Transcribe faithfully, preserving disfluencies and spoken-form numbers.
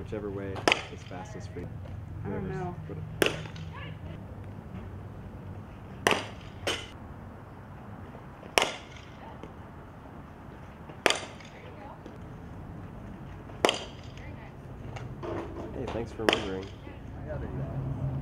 whichever way is fastest for you. I don't Whoever's- know. what- Hey, thanks for remembering. Yeah, there you go.